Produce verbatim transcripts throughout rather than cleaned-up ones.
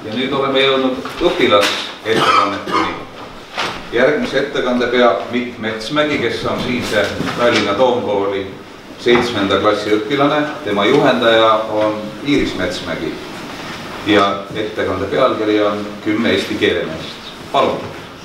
ja nüüd oleme jõudnud õpilasettekanneteni. Järgmise ettekande peab Mikk Metsmägi, kes on siinse Tallinna Toomkooli seitsmenda klassi õpilane. Tema juhendaja on Iiris Metsmägi ja ettekande pealkiri on kümme eesti keelemeest. Palun!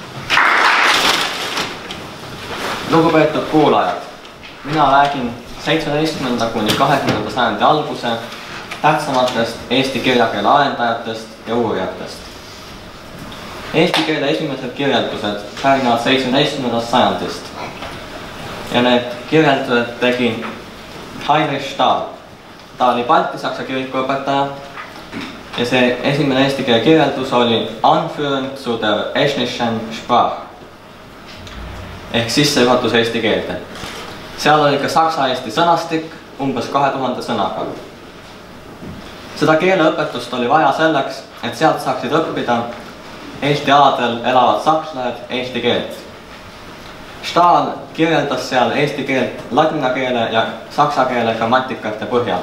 Lugupeetud kuulajad, mina räägin seitsmeteistkümnenda kuni kahekümnenda sajandi alguse tähtsamatest eesti kirjakeele arendajatest ja uurijatest. Eesti keele esimesed kirjeldused pärinevad seitsmeteistkümnendast sajandist ja need kirjeldused tegi Heinrich Stahl. Ta oli baltisaksa kirikuõpetaja ja see esimene eesti keele kirjeldus oli Anführung zu der estnischen Sprache ehk sissejuhatus eesti keelde. Seal oli ka saksa-eesti sõnastik umbes kahe tuhande sõnaga. Seda keeleõpetust oli vaja selleks, et sealt saaksid õppida Eesti aladel elavad sakslased eesti keelt. Stahl kirjeldas seal eesti keelt ladina keele ja saksa keele grammatikate põhjal.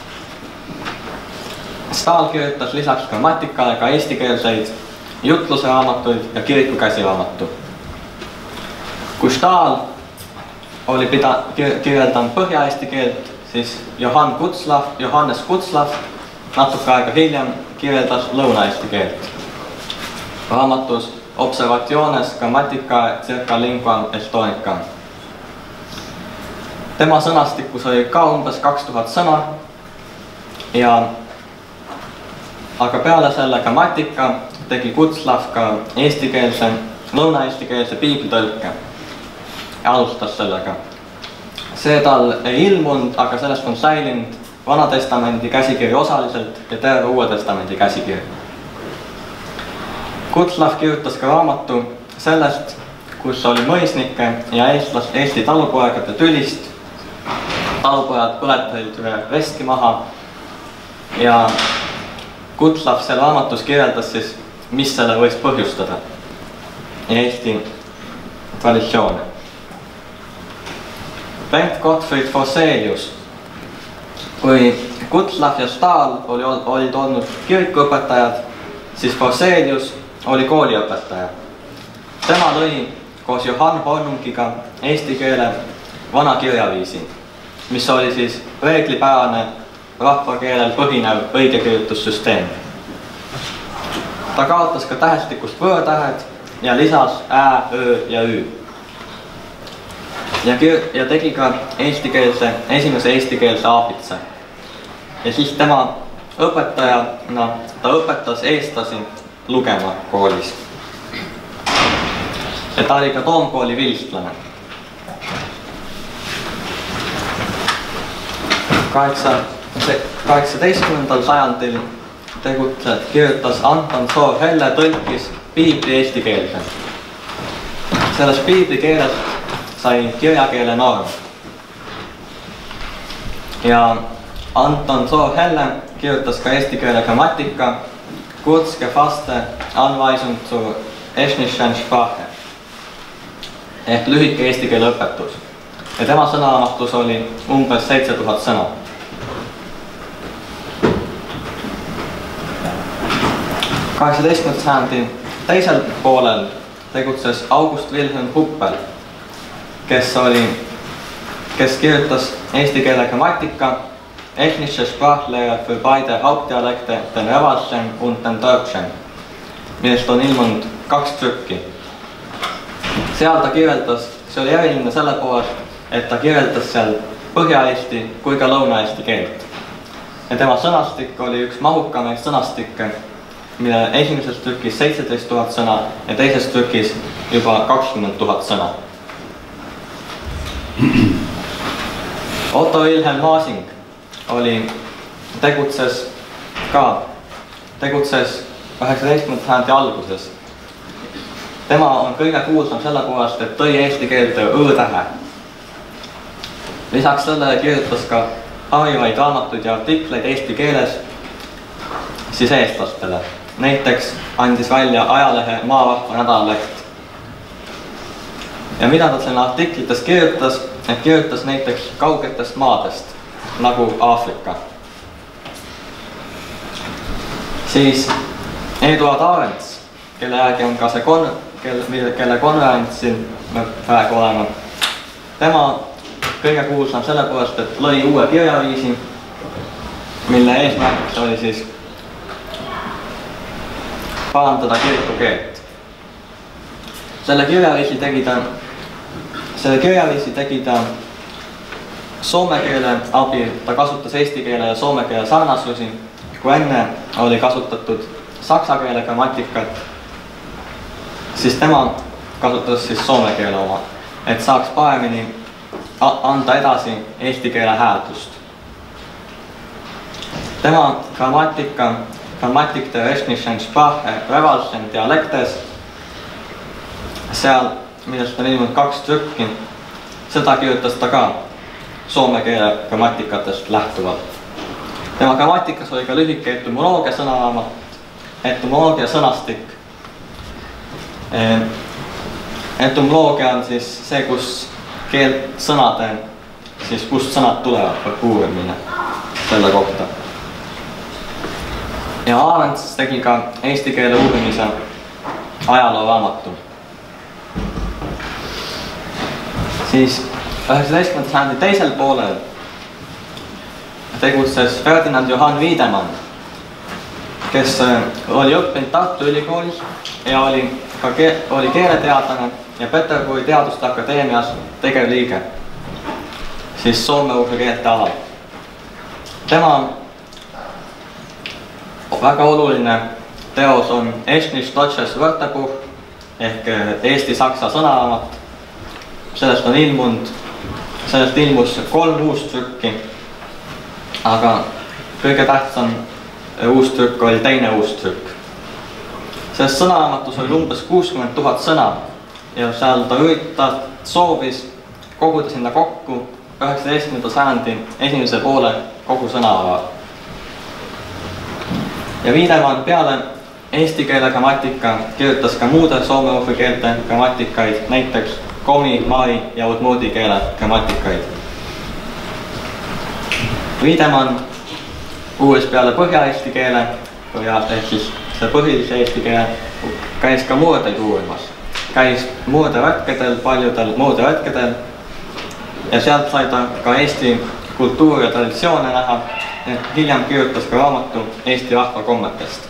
Stahl kirjutas lisaks grammatikale ka eestikeelseid jutluseraamatuid ja kiriku käsiraamatu. Kui Stahl oli pida, kirjeldanud põhja-eesti keelt, siis Johann Kutzlaff, Johannes Kutzlaff natuke aega hiljem kirjeldas lõuna-eesti keelt. Raamatus Observationes Grammaticae circa linguam estonicam. Tema sõnastikus oli ka umbes kaks tuhat sõna ja aga peale selle grammatika tegi Kutzlaff ka eestikeelse, lõuna-eestikeelse piiblitõlke ja alustas sellega. See tal ei ilmunud, aga sellest on säilinud Vana Testamendi käsikiri osaliselt ja terve Uue Testamendi käsikiri. Kutzlaff kirjutas ka raamatu sellest, kus oli mõisnike ja eestlas, Eesti talupoegade tülist. Talupojad põletasid ühe veski maha ja Kutzlaff selle raamatus kirjeldas siis, mis selle võis põhjustada Eesti traditsioone. Bengt Gottfried Forselius, kui Kutzlaff ja Stahl oli, olid olnud kirikuõpetajad, siis Forselius oli kooliõpetaja. Tema lõi koos Johann Hornungiga eesti keele vana kirjaviisi, mis oli siis reeglipärane rahvakeelel põhinev õigekirjutussüsteem. Ta kaotas ka tähestikust võõrtähed ja lisas ä, ö ja ü. Ja, ja tegi ka eestikeelse, esimese eestikeelse aafitse. Ja siis tema õpetajana ta õpetas eestlasi lugema koolis. Ja ta oli ka Toomkooli vilistlane. kaheksateistkümnendal sajandil tegutles, kirjutas Anton Soor-Helle tõlkis piibli eesti keelde. Selles piibli keeles sai kirjakeele norm. Ja Anton Soor-Helle kirjutas ka eesti keele grammatika kurz gefasste Anweisung zur estnischen Sprache ehk lühike eesti keele õpetus. Ja tema sõnaraamatus oli umbes seitse tuhat sõna. kaheksateistkümnenda sajandi teisel poolel tegutses August Wilhelm Huppel, kes oli, kes kirjutas eesti keele grammatika Ethnische Sprachlehre für beide Hauptdialekte, den Revalschen und den Deutschen, millest on ilmunud kaks trükki. Seal ta kirjeldas, see oli eriline selle poolest, et ta kirjeldas seal põhja-eesti kui ka lõuna-eesti keelt. Ja tema sõnastik oli üks mahukamaid sõnastikke, mille esimeses trükis seitseteist tuhat sõna ja teises trükis juba kakskümmend tuhat sõna. Otto Wilhelm Masing oli, tegutses ka, tegutses kaheksateistkümnenda sajandi alguses. Tema on kõige kuulsam selle poolest, et tõi eesti keelde õ-tähe. Lisaks sellele kirjutas ka harivaid raamatuid ja artikleid eesti keeles siis eestlastele. Näiteks andis välja ajalehe Maarahva nädalaleht. Ja mida ta selle artiklites kirjutas, et kirjutas näiteks kaugetest maadest, nagu Aafrika. Siis Eduard Arends, kelle järgi on ka see kon-, kelle, kelle konverentsil me praegu oleme. Tema kõige kuulsam selle poolest, et lõi uue kirjaviisi, mille eesmärgiks oli siis parandada kiriku keelt. Selle kirjaviisi tegi ta, selle kirjaviisi tegi ta soome keele abil, ta kasutas eesti keele ja soome keele sarnasusi, kui enne oli kasutatud saksa keele grammatikat, siis tema kasutas siis soome keele oma, et saaks paremini anda edasi eesti keele hääldust. Tema grammatika, Grammatik der estnischen Sprache Revalsen dialektes, seal, millest on ilmunud kaks trükki, seda kirjutas ta ka soome keele grammatikatest lähtuvalt. Tema grammatikas oli ka lühike etümoloogia sõnaraamat, etümoloogia sõnastik. Etümoloogia on siis see, kus keelt sõnade, siis kust sõnad tulevad, või uurimine selle kohta. Ja Arends tegi ka eesti keele uurimise ajalooraamatu. Siis üheksateistkümnenda sajandi teisel poolel tegutses Ferdinand Johann Wiedemann, kes oli õppinud Tartu Ülikoolis ja oli ka ke oli keeleteadlane ja Peterburi Teaduste Akadeemias tegevliige, siis soome-ugri keelte alal. Tema väga oluline teos on Estnisch-Deutsches Wörterbuch ehk Eesti-Saksa sõnaraamat. Sellest on ilmunud, sellest ilmus kolm uus trükki, aga kõige tähtsam uus trükk oli teine uus trükk. Selles sõnaraamatus oli umbes kuuskümmend tuhat sõna ja seal ta üritas, soovis koguda sinna kokku üheksateistkümnenda sajandi esimese poole kogu sõnavara. Ja Wiedemann peale eesti keele grammatika kirjutas ka muude soome-ugri keelte grammatikaid, näiteks komi, mai ja udmoodi keele grammatikaid. Wiedemann uuris peale põhja-eesti keele, ehk siis see põhilise eesti keele, käis ka muurdeid uurimas. Käis muurderetkedel, paljudel muurderetkedel ja sealt sai ta ka eesti kultuuri ja traditsioone näha. Hiljem kirjutas ka raamatu Eesti rahva kommetest.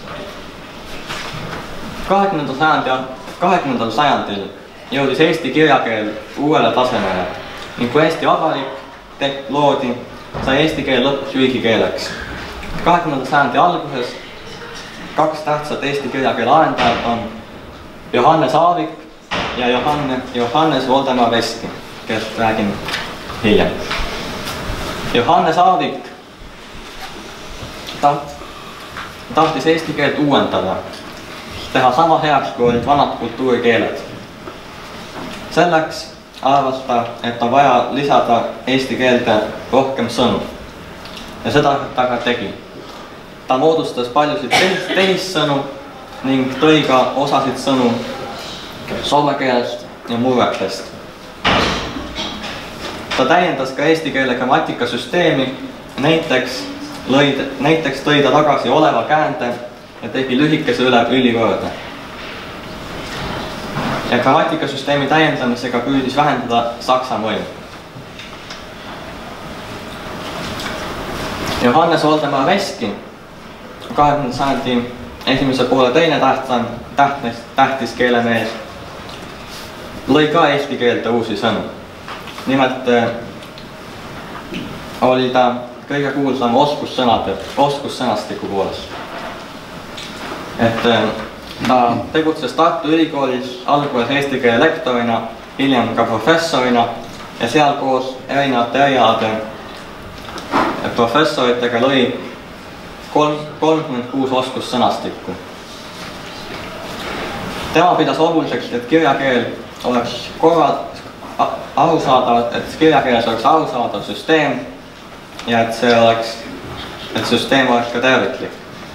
kahekümnendal sajandil jõudis eesti kirjakeel uuele tasemele ning kui Eesti Vabariik loodi, sai eesti keel lõpuks riigikeeleks. kahekümnenda sajandi alguses kaks tähtsat eesti kirjakeele arendajat on Johannes Aavik ja Johanne, Johannes Voldemar Veski, kellest räägin hiljem. Johannes Aavik taht, tahtis eesti keelt uuendada, teha sama heaks, kui olid vanad kultuurikeeled. Selleks arvas ta, et on vaja lisada eesti keelde rohkem sõnu ja seda ta ka tegi. Ta moodustas paljusid tehissõnu ning tõi ka osasid sõnu soome keelest ja murretest. Ta täiendas ka eesti keele grammatikasüsteemi, näiteks, lõid, näiteks tõi ta tagasi oleva käände ja tegi lühikese üle ülivõõrde. Ja grammatikasüsteemi täiendamisega püüdis vähendada saksa mõju. Johannes Voldemar Veski, kahekümnenda sajandi esimese poole teine tähtsam, tähtis, tähtis keelemees, lõi ka eesti keelte uusi sõnu. Nimelt oli ta kõige kuulsam oskussõnade, oskussõnastiku poolest. Et ta tegutses Tartu Ülikoolis alguses eesti keele lektorina, hiljem ka professorina ja seal koos erinevate erialade professoritega lõi kolmkümmend kuus oskussõnastikku. Tema pidas oluliseks, et kirjakeel oleks korral arusaadav, et kirjakeeles oleks arusaadav süsteem ja et see oleks, et süsteem oleks ka terviklik.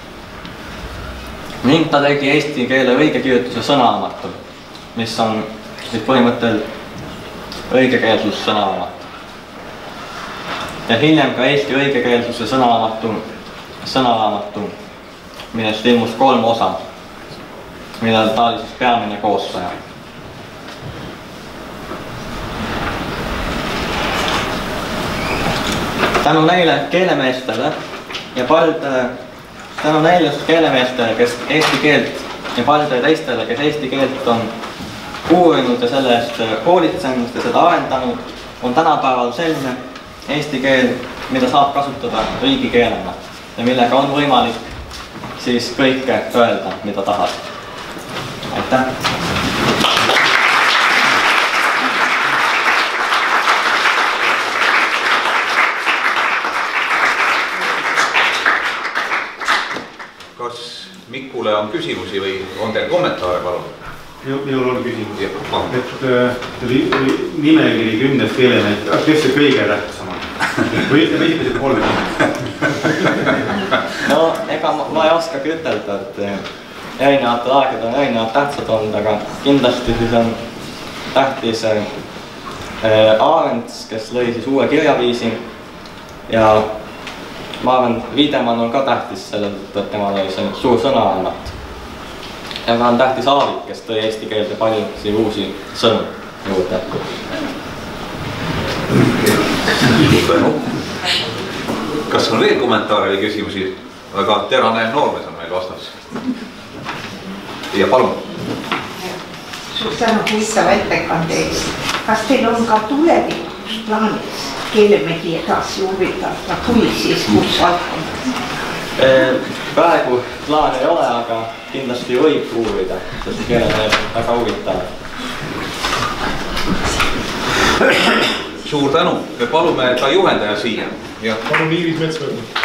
Ning ta tegi eesti keele õigekirjutuse sõnaraamatu, mis on siis põhimõtteliselt õigekeelsus sõnaraamat. Ja hiljem ka eesti õigekeelsuse sõnaraamatu, sõnaraamatu, millest ilmus kolm osa. millel ta oli siis peamine koostaja. Tänu neile keelemeestele ja paljudele, tänu neile keelemeestele, kes eesti keelt ja paljudele teistele, kes eesti keelt on uurinud ja selle eest hoolitsenud ja seda arendanud, on tänapäeval selline eesti keel, mida saab kasutada riigikeelena ja millega on võimalik siis kõike öelda, mida tahad. Aitäh! Kas Mikule on küsimusi või on teil kommentaare, palun? Minul on küsimus. Et nimekiri kümnest keelemehest, kes see kõige tähtsam on? Või ütleme esimesed kolm? No, ega ma ei oskagi ütelda, et erinevatel aegadel on erinevad tähtsad olnud, aga kindlasti siis on tähtis Arends, kes lõi siis uue kirjaviisi ja ma arvan, Wiedemann on ka tähtis sellelt, et temal oli see suur sõnaraamat. Ja ka on tähtis Aavik, kes tõi eesti keelde paljusi uusi sõnu juurde. Kas on veel kommentaare või küsimusi? Väga terane noormees on meil vastas. Ja palun. Suur tänu huvitava ettekande eest. Kas teil on ka tulevikus plaanis keelemehi edasi uurida, kui siis kus valdkonnas? Praegu plaan ei ole, aga kindlasti võib uurida, sest keelemehed on väga huvitavad. Suur tänu. Me palume ka juhendaja siia. Palun Iiris Metsvõrdu.